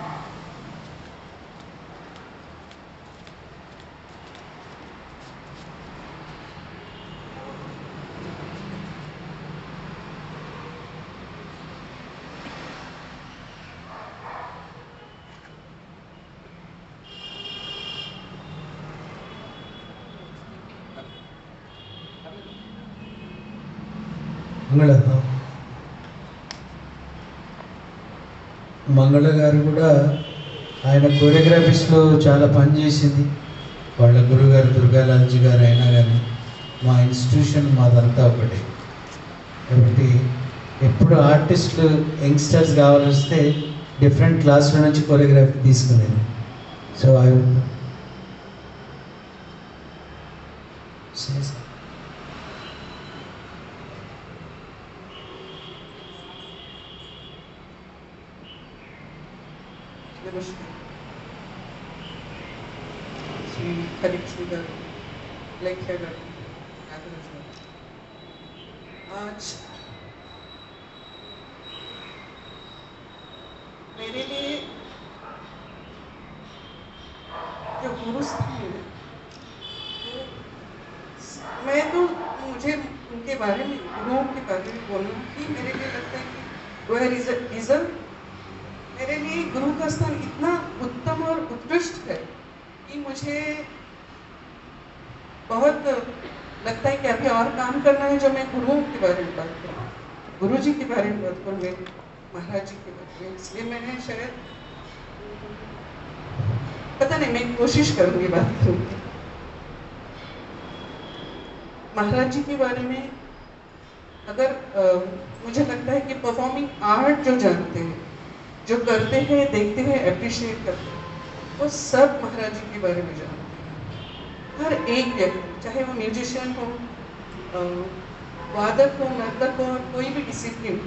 Speaker 2: మంగళ గారు కూడా ఆయన కొరియోగ్రఫీస్లో చాలా పని చేసింది. వాళ్ళ గురుగారు దుర్గాలాల్జీ గారు అయినా కానీ మా ఇన్స్టిట్యూషన్ మాదంతా ఒకటి. కాబట్టి ఎప్పుడు ఆర్టిస్టులు యంగ్స్టర్స్ కావాల్సి డిఫరెంట్ క్లాసుల నుంచి కొరియోగ్రఫీ తీసుకునేది. సో ఐ
Speaker 3: శ్రీ హరిశ్రీ గారు,
Speaker 4: व्याख्या करूँ। आज मेरे लिए जो गुरु स्थान है, मैं तो मुझे उनके बारे में, गुरुओं के बारे में बोलना ही मेरे लिए लगता है कि वह रिजल्ट मेरे लिए गुरु का स्थान इतना उत्तम और उत्कृष्ट है कि मुझे बहुत लगता है कि अभी और काम करना है जो मैं गुरुओं के बारे में बात करूँ, गुरु जी के बारे में बात करूँ, मेरे महाराज जी के बारे में। इसलिए मैंने शायद पता नहीं, मैं कोशिश करूँगी बात करने की। महाराज जी के बारे में अगर मुझे लगता है कि परफॉर्मिंग आर्ट जो जानते हैं, जो करते हैं, देखते हैं, अप्रिशिएट करते हैं, वो सब महाराज जी के बारे में जानते हैं। हर एक व्यक्ति, चाहे वो म्यूजिशियन हो, वादक हो, नर्तक हो, कोई भी डिसिप्लिन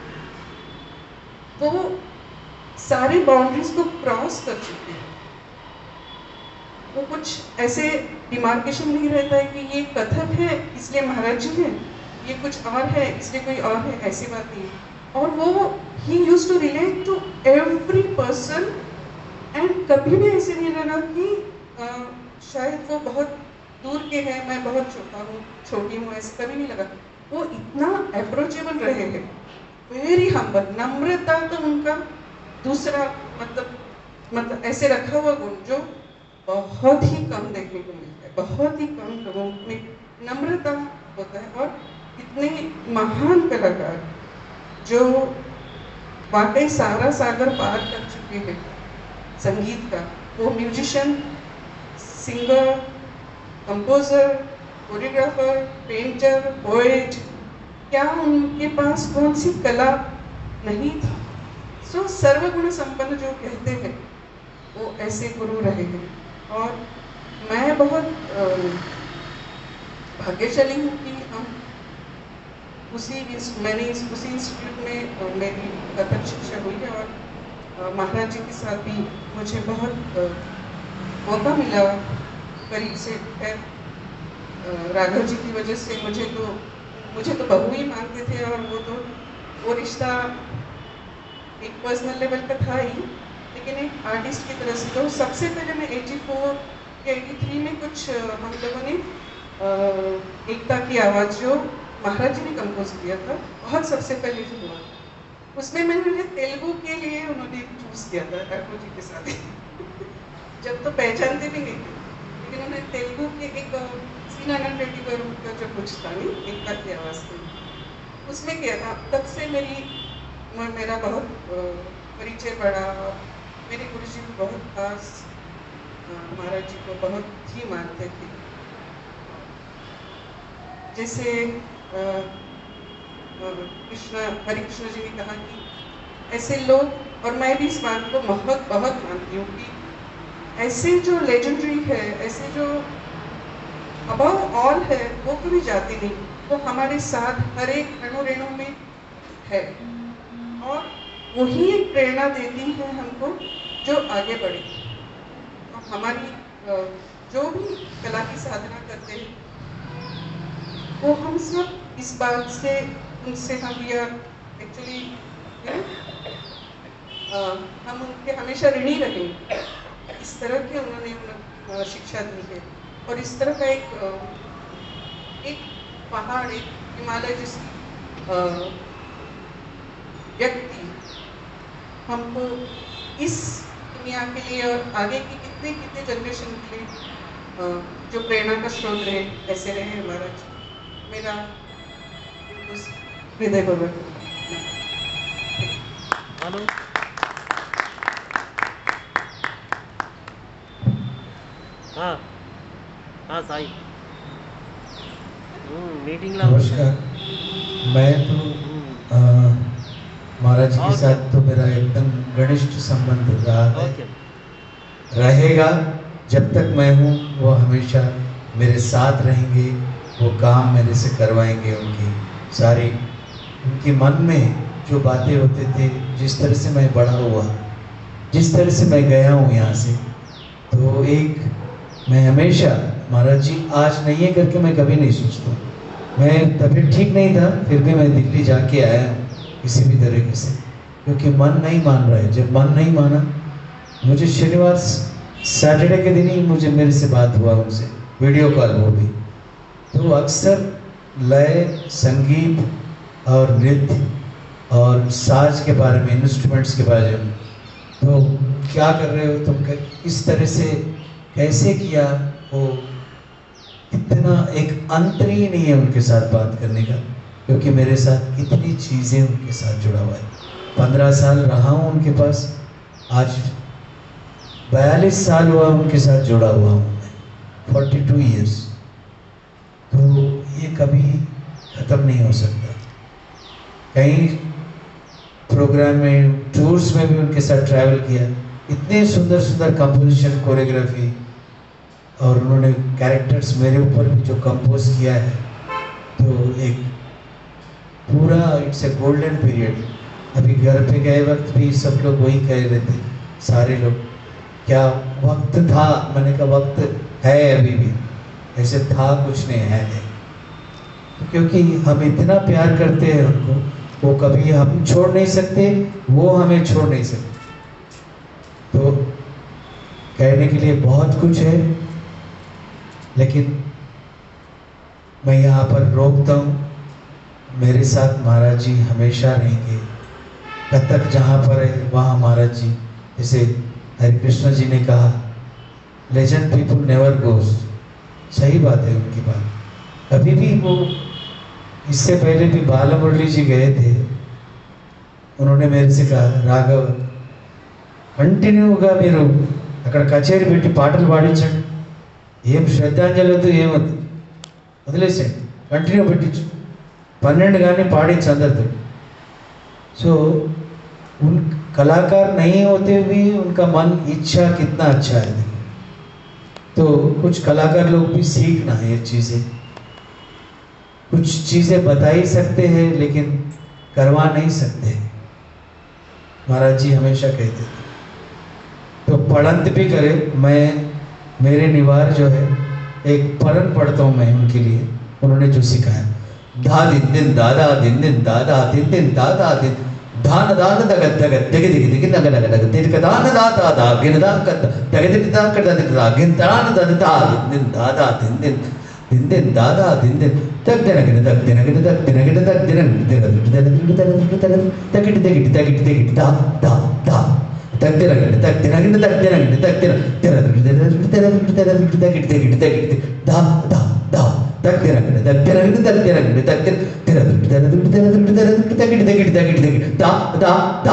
Speaker 4: हो, वो सारे बाउंड्रीज को क्रॉस कर चुके हैं। वो कुछ ऐसे डिमार्केशन नहीं रहता है कि ये कथक है इसलिए महाराज जी है, ये कुछ और है इसलिए कोई और है, ऐसी बात नहीं है। और वो ही used to relate to every person and कभी भी ऐसे नहीं लगा कि शायद वो बहुत दूर के हैं, मैं बहुत छोटा हूँ, छोटी हूँ, ऐसे कभी नहीं लगा। वो इतना अप्रोचेबल रहे हैं, वेरी हम्बल, नम्रता तो उनका दूसरा मतलब ऐसे रखा हुआ गुण जो बहुत ही कम देखने को मिलता है, बहुत ही कम लोगों में नम्रता होता है। और इतने महान कलाकार जो वाकई सारा सागर पार कर चुके हैं संगीत का, वो musician, singer, composer, choreographer, painter, poet, क्या उनके पास कौन सी कला नहीं थी। सो सर्वगुण संपन्न जो कहते हैं वो ऐसे गुरु रहे हैं। और मैं बहुत भाग्यशाली हूँ कि हम उसी इंस्टीट्यूट में मेरी कथक शिक्षा हुई है। और महाराज जी के साथ भी मुझे बहुत मौका मिला करीब से। राघव जी की वजह से मुझे तो बहू ही मानते थे, और वो रिश्ता एक पर्सनल लेवल का था ही, लेकिन एक आर्टिस्ट की तरह से। तो सबसे पहले मैं 84 या 83 में कुछ हम लोगों ने एकता की आवाज़ जो महाराज जी ने कंपोज किया था, बहुत सबसे पहले जो हुआ, उसमें मैंने तेलुगु के लिए उन्होंने चूज़ किया था राघव जी के साथ जब तो पहचानते भी नहीं थे, लेकिन उन्होंने तेलुगु के एक सीनानंद रेड्डी का जो कुछ था नहीं, एकता की आवाज़ थी, उसमें किया था। तब से मेरा बहुत परिचय बढ़ा। मेरे गुरु जी भी बहुत खास महाराज जी को बहुत ही मानते थे। जैसे हरि कृष्ण जी ने कहा कि ऐसे लोग, और मैं भी इस बात को बहुत मानती हूँ कि ऐसे जो लेजेंडरी है, ऐसे जो अबव ऑल है, वो कभी जाते नहीं, वो हमारे साथ हर एक अणु रेणु में है। और वही एक प्रेरणा देती है हमको जो आगे बढ़े। और हमारी जो भी कला की साधना करते हैं, वो हम सब इस बात से उनसे हम एक्चुअली हम उनके हमेशा ऋणी रहेंगे। इस तरह के उन्होंने शिक्षा दी है। और इस तरह का एक पहाड़, एक हिमालय जिसकी व्यक्ति हमको इस दुनिया के लिए और आगे की कितने जनरेशन के लिए जो प्रेरणा का स्रोत रहे, ऐसे रहे महाराज। मेरा हृदयपूर्वक
Speaker 5: हेलो। हाँ साई मीटिंग ला।
Speaker 2: नमस्कार। मैं तो महाराज के साथ तो मेरा एकदम घनिष्ठ संबंध रहा है, रहेगा। जब तक मैं हूँ वो हमेशा मेरे साथ रहेंगे, वो काम मेरे से करवाएंगे। उनकी मन में जो बातें होते थे, जिस तरह से मैं बड़ा हुआ, जिस तरह से मैं गया हूँ यहाँ से, तो एक मैं हमेशा महाराज जी आज नहीं है करके मैं कभी नहीं सोचता। मैं तबीयत ठीक नहीं था, फिर भी मैं दिल्ली जाके आया किसी भी तरीके से, क्योंकि मन नहीं मान रहा है। जब मन नहीं माना, मुझे शनिवार सैटरडे के दिन ही मुझे मेरे से बात हुआ उनसे, वीडियो कॉल वो भी। तो अक्सर लय, संगीत और नृत्य और साज के बारे में, इंस्ट्रूमेंट्स के बारे में, तो क्या कर रहे हो तुम, इस तरह से कैसे किया, वो इतना एक अंतर ही नहीं है उनके साथ बात करने का, क्योंकि मेरे साथ कितनी चीज़ें उनके साथ जुड़ा हुआ है। 15 साल रहा हूँ उनके पास, आज 42 साल हुआ उनके साथ जुड़ा हुआ हूँ मैं, 42 ईयर्स। तो ये कभी ख़त्म नहीं हो सकता। कई प्रोग्राम में, टूर्स में भी उनके साथ ट्रैवल किया, इतने सुंदर सुंदर कंपोजिशन, कोरियोग्राफी, और उन्होंने कैरेक्टर्स मेरे ऊपर भी जो कंपोज किया है, तो एक पूरा इट्स ए गोल्डन पीरियड। अभी घर पे गए वक्त भी सब लोग वही कह रहे थे, सारे लोग, क्या वक्त था। मैंने कहा वक्त है अभी भी, ऐसे था कुछ नहीं है, क्योंकि हम इतना प्यार करते हैं उनको, वो कभी हम छोड़ नहीं सकते, वो हमें छोड़ नहीं सकते। तो कहने के लिए बहुत कुछ है, लेकिन मैं यहाँ पर रोकता हूँ। मेरे साथ महाराज जी हमेशा रहेंगे, कथक जहाँ पर है वहाँ महाराज जी, जैसे हरे कृष्ण जी ने कहा, लेजेंड पीपल नेवर गोज। सही बात है उनकी बात। कभी भी वो, इससे पहले भी बाला मुरली जी गए थे, उन्होंने मेरे से कहा, राघव कंटिन्यूगा మీరు అక్కడ కచేరీ పెట్టి పాటలు పాడించండి, ఏం శ్రద్ధాంజలి వద్దు, ఏమొద్దు, వదిలేసేయండి, కంటిన్యూ పెట్టించు, 12 गाने పాడించు అందరితో। सो उन कलाकार नहीं होते भी उनका मन इच्छा कितना अच्छा है। तो कुछ कलाकार लोग भी सीखना है ये चीज़ें, कुछ चीज़ें बता ही सकते हैं लेकिन करवा नहीं सकते। महाराज जी हमेशा कहते थे, तो पढ़ंत भी करे। मैं, मेरे निवार जो है, एक पढ़न पढ़ता हूँ मैं उनके लिए, उन्होंने जो सिखाया, धा दिन दिन दादा, दिन दिन दादा, दिन दिन दादा, दिन धान दान दगत दगत दिग दिग दिग नग नग नग दिग दान दाता दा गिन दा कत दग दिग दा कर दिग दा गिन दान दन दा दिन दादा, दिन दिन दिन दिन दादा, दिन दिन तक दिन गिन तक दिन गिन तक दिन गिन तक दिन दिन तक गिट तक गिट तक गिट तक दा दा दा तक दिन गिन तक दिन गिन तक दिन गिन तक दिन तक गिट तक गिट दा दा दा तक दिन गिन तक दिन गिन तक दिन गिन तक दिन दा दा दा।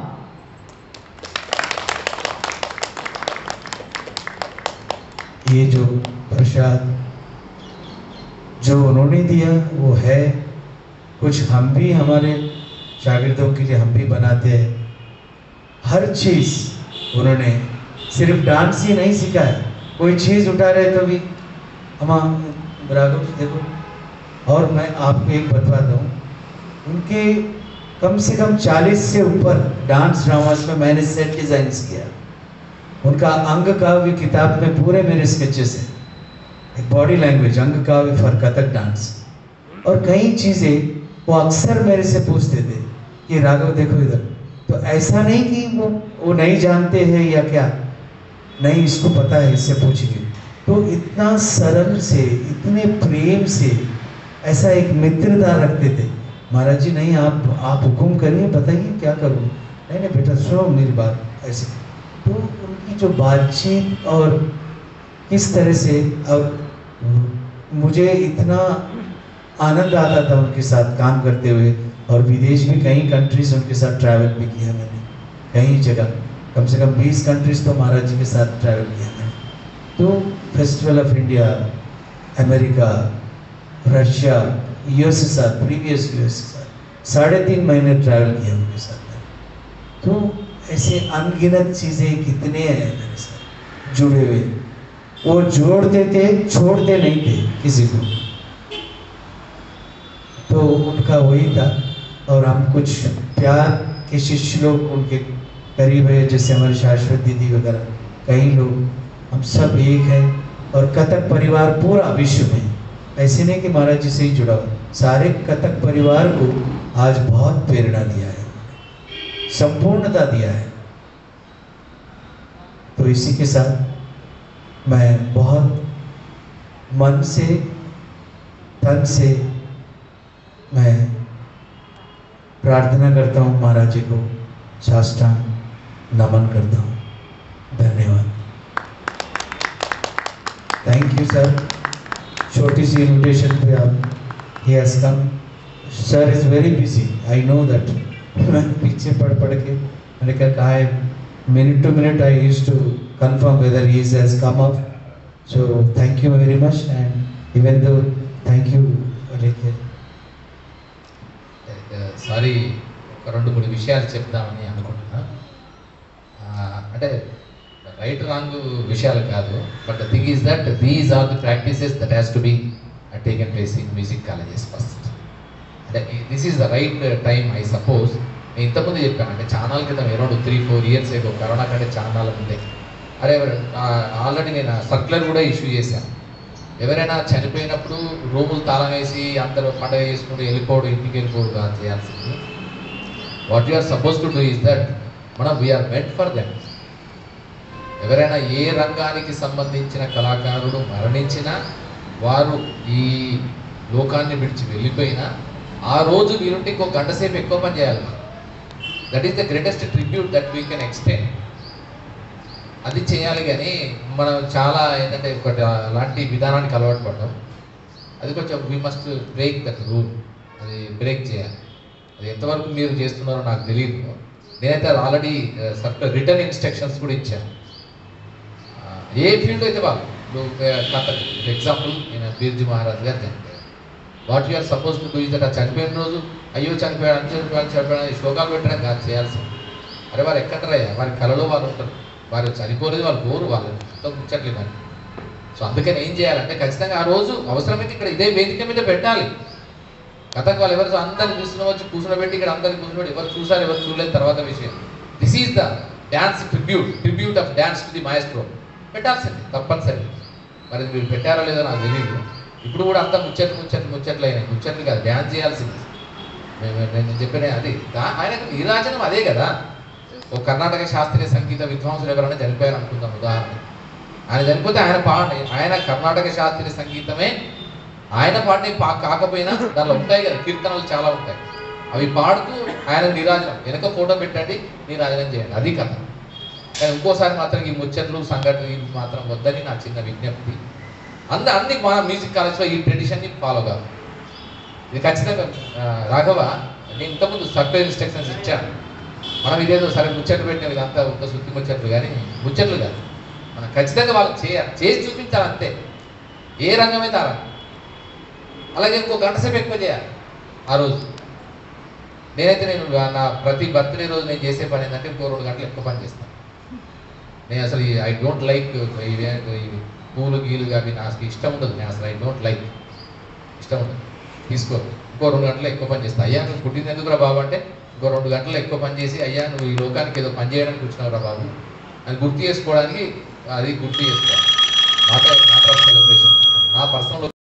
Speaker 2: ये जो प्रसाद जो उन्होंने दिया वो है, कुछ हम भी हमारे शागिर्दों के लिए हम भी बनाते हैं। हर चीज़ उन्होंने, सिर्फ डांस ही नहीं सिखाया, कोई चीज़ उठा रहे तो भी हम राघव देखो। और मैं आपको एक बता दूँ, उनके कम से कम 40 से ऊपर डांस ड्रामास में मैंने सेट डिज़ाइंस किया। उनका अंग काव्य किताब में पूरे मेरे स्केचेस हैं, एक बॉडी लैंग्वेज अंग काव्य फॉर कथक डांस। और कई चीज़ें वो अक्सर मेरे से पूछते थे कि राघव देखो इधर, तो ऐसा नहीं कि वो नहीं जानते हैं या क्या, नहीं इसको पता है इससे पूछिए। तो इतना सरल से, इतने प्रेम से, ऐसा एक मित्रता रखते थे। महाराज जी नहीं, आप हुक्म करिए, बताइए क्या करूँ। नहीं नहीं बेटा सुनो मेरी बात, ऐसे। तो उनकी जो बातचीत और किस तरह से, और मुझे इतना आनंद आता था उनके साथ काम करते हुए। और विदेश भी कई कंट्रीज उनके साथ ट्रैवल भी किया मैंने, कई जगह, कम से कम 20 कंट्रीज तो महाराज जी के साथ ट्रैवल किया मैंने। तो festival of India, America, Russia, US के साथ, प्रीवियस यूएस के साथ 3.5 महीने ट्रैवल किया उनके साथ। तो ऐसे अनगिनत चीज़ें कितने हैं मेरे साथ जुड़े हुए। वो जोड़ते थे, छोड़ते नहीं थे किसी को। तो उनका वही था। और हम कुछ प्यार के शिष्य लोग उनके करीब है, जैसे हमारे शाश्वत दीदी वगैरह, कई लोग, हम सब एक हैं। और कथक परिवार पूरा विश्व में, ऐसे नहीं कि महाराज जी से ही जुड़ा हो, सारे कथक परिवार को आज बहुत प्रेरणा दिया है, संपूर्णता दिया है। तो इसी के साथ मैं बहुत मन से तन से मैं प्रार्थना करता हूँ, महाराज जी को साष्टांग नमन करता हूँ। धन्यवाद। थैंक यू सर, छोटी सी इन्विटेशन पे आप ही has come. Sir is very busy, I know that. मैं पीछे पढ़ के मैंने कहा है, minute to minute I used to confirm whether he has come up. So thank you very much and even though thank you అలాగే
Speaker 1: sorry, ఒక 2-3 విషయాలు చెప్దామని అనుకుంటున్నా. అంటే రైట్ రాంగ్ విషయాలు కాదు, but the thing is that these are the practices that has to be taken place in music colleges first. అంటే this is the right time I suppose. నేను ఇంతకుముందు చెప్పాను, అంటే ఛానల్ క్రితం అరౌండ్ 3-4 ఇయర్స్ ఏగో కరోనా కంటే channel ఉండే. అరే already నేను సర్క్యులర్ కూడా ఇష్యూ చేశాను. ఎవరైనా చనిపోయినప్పుడు రూములు తాళం వేసి అందరూ పండుగ చేసుకుంటూ వెళ్ళిపోవడం, ఇంటికి వెళ్ళిపోవడం కాదు చేయాల్సింది. What you are suppose to do is that మనం వీఆర్ మెంట్ ఫర్ దెమ్. ఎవరైనా ఏ రంగానికి సంబంధించిన కళాకారుడు మరణించినా, వారు ఈ లోకాన్ని విడిచి వెళ్ళిపోయినా, ఆ రోజు వీరుంటే ఇంకో గంట సేపు ఎక్కువ పని చేయాలి. That is the greatest tribute that we can extend. అది చేయాలి. కానీ మనం చాలా ఏంటంటే ఒకటి అలాంటి విధానానికి అలవాటు పడ్డాం. అది కొంచెం we must break that rule. అది బ్రేక్ చేయాలి. అది ఎంతవరకు మీరు చేస్తున్నారో నాకు తెలియదు. నేనైతే అది ఆల్రెడీ సర్క్యులర్ రిటర్న్ ఇన్స్ట్రక్షన్స్ కూడా ఇచ్చాను. ఏ ఫీల్డ్ అయితే వాళ్ళు కథక్ ఎగ్జాంపుల్ నేను బీర్జీ మహారాజ్ గారు చనిపోయారు. What you are suppose to do is that ఆ చనిపోయిన రోజు అయ్యో చనిపోయాడు, చనిపోయాడు శ్లోకాలు పెట్టడం కాదు చేయాల్సింది. అరే వారు ఎక్కడరయ్యా, వారి కళలో వారు ఉంటారు. వారు చనిపోలేదు, వాళ్ళు గోరు, వాళ్ళు ముచ్చట్లేదు అని. సో అందుకని ఏం చేయాలంటే ఖచ్చితంగా ఆ రోజు అవసరమైతే ఇక్కడ ఇదే వేదిక మీద పెట్టాలి. కథకు వాళ్ళు ఎవరు అందరిని వచ్చి కూర్చునబెట్టి ఇక్కడ అందరిని కూర్చునబెట్టి ఎవరు చూసారు ఎవరు చూడలేదు తర్వాత విషయం. This is the dance tribute of dance to the maestro. పెట్టాల్సింది తప్పనిసరి. మరి మీరు పెట్టారో లేదో నాకు తెలియదు. ఇప్పుడు కూడా అంతా ముచ్చట్లు అయినాయి. ముచ్చట్లు కాదు, డ్యాన్స్ చేయాల్సింది. నేను చెప్పిన అది ఆయనకు నీరాజనం అదే కదా. ఓ కర్ణాటక శాస్త్రీయ సంగీత విద్వాంసులు ఎవరైనా చనిపోయారు అనుకుందాం ఉదాహరణ. ఆయన చనిపోతే ఆయన కర్ణాటక శాస్త్రీయ సంగీతమే ఆయన పాడిన కాకపోయినా దానిలో ఉంటాయి కదా, కీర్తనలు చాలా ఉంటాయి. అవి పాడుతూ ఆయన నీరాజనం వెనక ఫోటో పెట్టండి, నీరాజనం చేయండి, అది కథ. కానీ ఇంకోసారి మాత్రం ఈ ముచ్చట్లు సంఘటనలు మాత్రం వద్దని నా చిన్న విజ్ఞప్తి. అన్ని మా మ్యూజిక్ కాలేజ్లో ఈ ట్రెడిషన్ని ఫాలో కాదు. ఇది ఖచ్చితంగా రాఘవ, నేను ఇంతకుముందు సర్క్యులర్ ఇన్స్ట్రక్షన్స్ ఇచ్చాను. మనం ఇదేదో సరే ముచ్చట్లు పెట్టిన ఇదంతా ఒక శుద్ధి ముచ్చట్లు, కానీ ముచ్చట్లు కాదు. మనం ఖచ్చితంగా వాళ్ళకి చేసి చూపించాలి అంతే. ఏ రంగమైతే ఆ రంగం. అలాగే ఇంకో గంట సేపు ఎక్కువ చేయాలి ఆ రోజు. నేను నా ప్రతి బర్త్డే రోజు నేను చేసే పని ఏంటంటే ఇంకో 2 గంటలు ఎక్కువ పని చేస్తాను. నేను అసలు ఐ డోంట్ లైక్ పూలు గీలు అవి నాకు ఇష్టం ఉండదు. నేను అసలు ఐ డోంట్ లైక్, ఇష్టం ఉండదు, తీసుకో. ఇంకో 2 గంటలు ఎక్కువ పని చేస్తాను. అయ్యా నువ్వు పుట్టింది ఎందుకురా బాబు అంటే, ఇంకో 2 గంటలు ఎక్కువ పని చేసి అయ్యా నువ్వు ఈ లోకానికి ఏదో పని చేయడానికి వచ్చినావురా బాబు అని గుర్తు చేసుకోవడానికి, అది గుర్తు చేసుకోవాలి. Matter of celebration. నా పర్సనల్